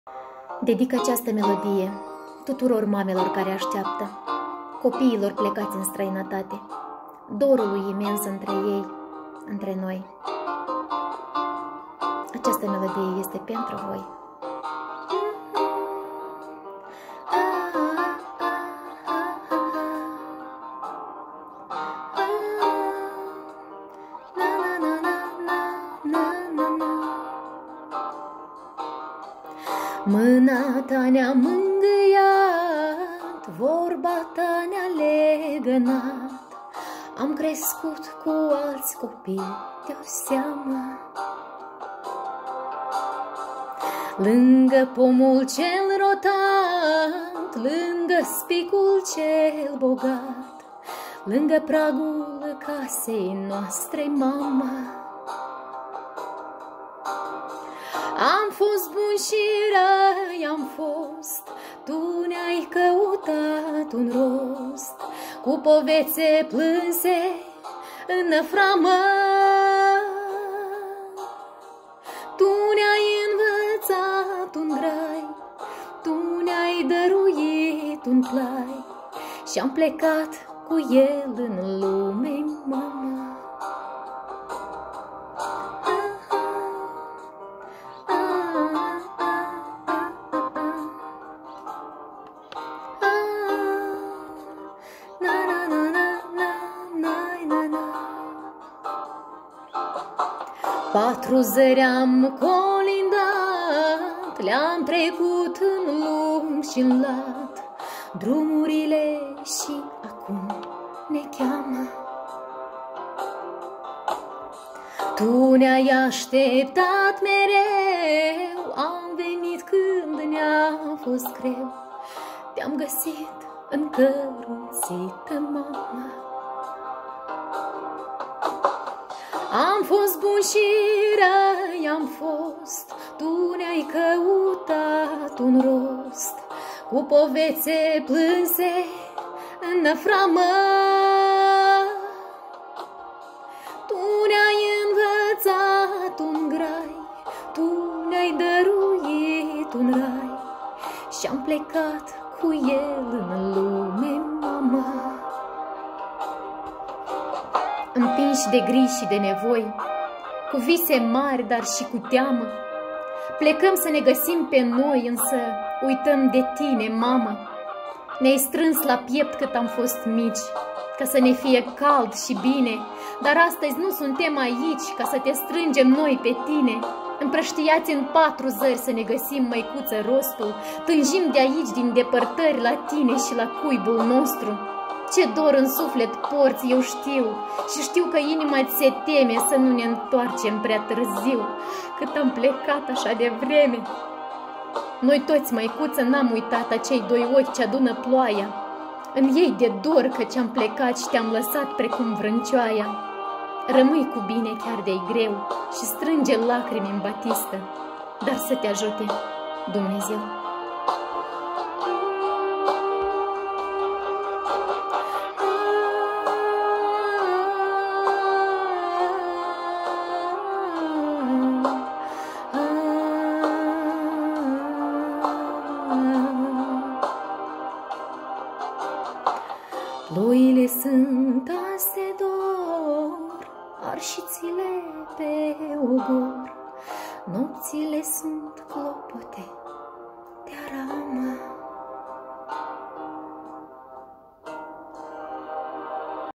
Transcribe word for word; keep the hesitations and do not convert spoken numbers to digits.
Dedic această melodie tuturor mamelor care așteaptă, copiilor plecați în străinătate, dorului imens între ei, între noi. Această melodie este pentru voi. Mâna ta ne-a mângâiat, vorba ta ne-a legănat, am crescut cu alți copii de-o seamă. Lângă pomul cel rotat, lângă spicul cel bogat, lângă pragul casei noastre, mama. Am fost bun și răi, am fost, tu ne-ai căutat un rost, cu povețe plânse în năframă. Tu ne-ai învățat un grai, tu ne-ai dăruit un plai, și-am plecat cu el în lume, mama. Patru zări am colindat, le-am trecut în lung și în lat, drumurile și acum ne cheamă. Tu ne-ai așteptat mereu, am venit când ne-a fost greu, te-am găsit încăruțită, mama. Am fost bun și răi, am fost, tu ne-ai căutat un rost, cu povețe plânse în năframă. Tu ne-ai învățat un grai, tu ne-ai dăruit un rai, și-am plecat cu el în lume, mama. Împinși de griji și de nevoi, cu vise mari, dar și cu teamă, plecăm să ne găsim pe noi, însă uităm de tine, mama. Ne-ai strâns la piept cât am fost mici, ca să ne fie cald și bine, dar astăzi nu suntem aici ca să te strângem noi pe tine. Împrăștiați în patru zări să ne găsim, măicuță, rostul, tânjim de aici, din depărtări, la tine și la cuibul nostru. Ce dor în suflet porți, eu știu, și știu că inima ți se teme să nu ne întoarcem prea târziu, cât am plecat așa de vreme. Noi toți, măicuță, n-am uitat acei doi ochi ce adună ploaia, în ei de dor căci am plecat și te-am lăsat precum vrâncioaia. Rămâi cu bine chiar de-i greu și strânge lacrimi în batistă, dar să te ajute Dumnezeu. Ploile sunt azi de dor, arșițile pe ogor, nopțile sunt clopote